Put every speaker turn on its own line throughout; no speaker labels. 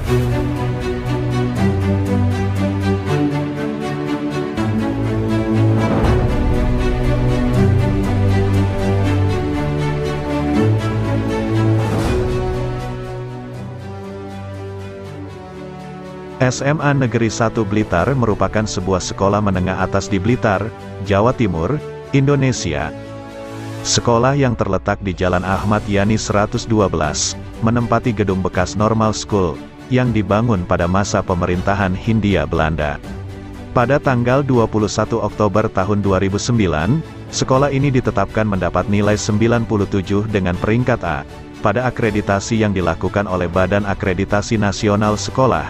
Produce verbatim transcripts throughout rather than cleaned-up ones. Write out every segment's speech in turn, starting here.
S M A Negeri satu Blitar merupakan sebuah sekolah menengah atas di Blitar, Jawa Timur, Indonesia. Sekolah yang terletak di Jalan Ahmad Yani seratus dua belas, menempati gedung bekas Normal School, yang dibangun pada masa pemerintahan Hindia Belanda. Pada tanggal dua puluh satu Oktober tahun dua ribu sembilan, sekolah ini ditetapkan mendapat nilai sembilan puluh tujuh dengan peringkat A, pada akreditasi yang dilakukan oleh Badan Akreditasi Nasional Sekolah.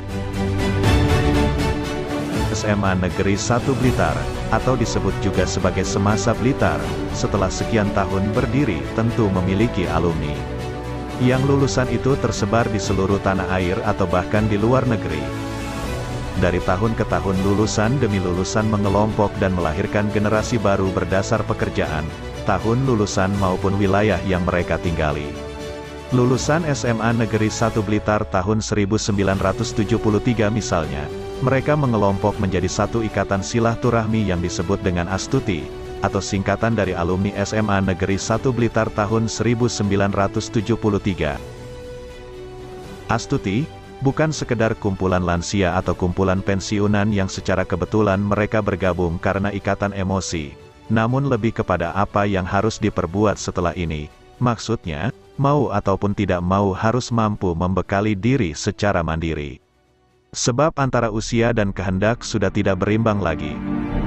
S M A Negeri satu Blitar, atau disebut juga sebagai Semasa Blitar, setelah sekian tahun berdiri tentu memiliki alumni. Yang lulusan itu tersebar di seluruh tanah air atau bahkan di luar negeri. Dari tahun ke tahun lulusan demi lulusan mengelompok dan melahirkan generasi baru berdasar pekerjaan, tahun lulusan maupun wilayah yang mereka tinggali. Lulusan S M A Negeri satu Blitar tahun seribu sembilan ratus tujuh puluh tiga misalnya, mereka mengelompok menjadi satu ikatan silaturahmi yang disebut dengan Astuti, atau singkatan dari alumni S M A Negeri satu Blitar tahun seribu sembilan ratus tujuh puluh tiga. Astuti, bukan sekedar kumpulan lansia atau kumpulan pensiunan yang secara kebetulan mereka bergabung karena ikatan emosi, namun lebih kepada apa yang harus diperbuat setelah ini. Maksudnya, mau ataupun tidak mau harus mampu membekali diri secara mandiri. Sebab antara usia dan kehendak sudah tidak berimbang lagi.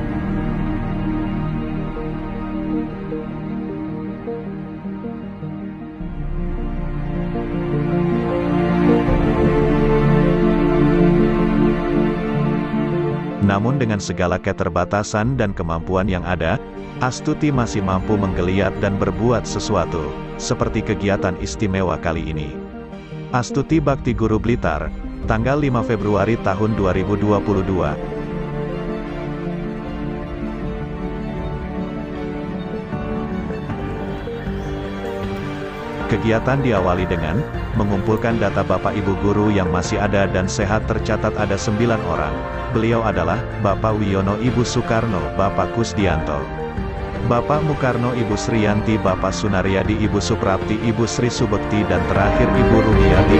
Namun dengan segala keterbatasan dan kemampuan yang ada, Astuti masih mampu menggeliat dan berbuat sesuatu, seperti kegiatan istimewa kali ini. Astuti Bakti Guru Blitar, tanggal lima Februari tahun dua ribu dua puluh dua. Kegiatan diawali dengan mengumpulkan data Bapak Ibu Guru yang masih ada dan sehat, tercatat ada sembilan orang. Beliau adalah Bapak Wiono, Ibu Soekarno, Bapak Kusdianto, Bapak Mukarno, Ibu Sriyanti, Bapak Sunaryadi, Ibu Suprapti, Ibu Sri Subekti, dan terakhir Ibu Rumiati.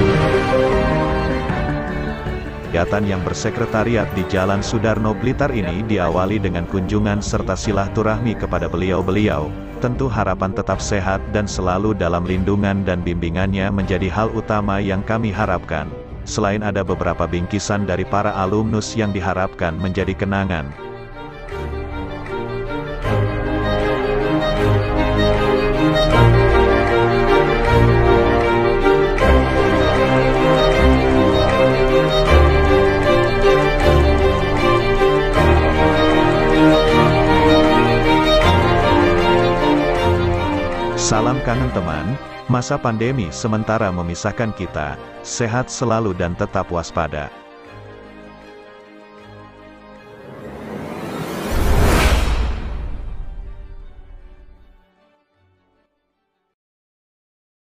Kegiatan yang bersekretariat di Jalan Sudarno Blitar ini diawali dengan kunjungan serta silaturahmi kepada beliau-beliau. Tentu harapan tetap sehat dan selalu dalam lindungan dan bimbingannya menjadi hal utama yang kami harapkan. Selain ada beberapa bingkisan dari para alumnus yang diharapkan menjadi kenangan. Salam kangen teman, masa pandemi sementara memisahkan kita, sehat selalu dan tetap waspada.